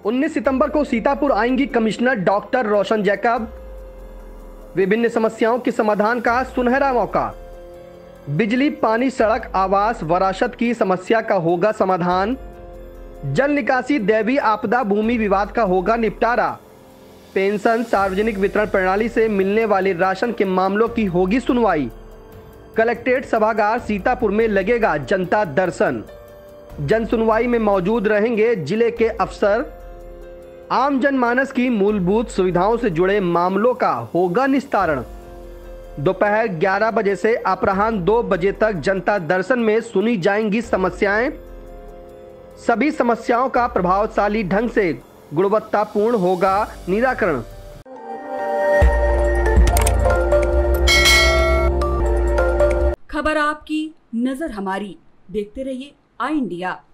19 सितंबर को सीतापुर आएंगी commissioner doctor रोशन Jacob. विभिन्न समस्याओं के समाधान का सुनहरा मौका। बिजली, पानी, सड़क, आवास, वरासत की समस्या का होगा समाधान। जल निकासी, दैवीय आपदा, भूमि विवाद का होगा निपटारा। पेंशन, सार्वजनिक वितरण प्रणाली से मिलने वाले राशन के मामलों की होगी सुनवाई। कलेक्ट्रेट सभागार सीतापुर में लगेगा जनता दर्शन। जन सुनवाई में मौजूद रहेंगे जिले के अफसर। आम जनमानस की मूलभूत सुविधाओं से जुड़े मामलों का होगा निस्तारण। दोपहर 11 बजे से अपराह्न 2 बजे तक जनता दर्शन में सुनी जाएंगी समस्याएं। सभी समस्याओं का प्रभावशाली ढंग से गुणवत्तापूर्ण होगा निराकरण। खबर आपकी, नजर हमारी। देखते रहिए आई इंडिया।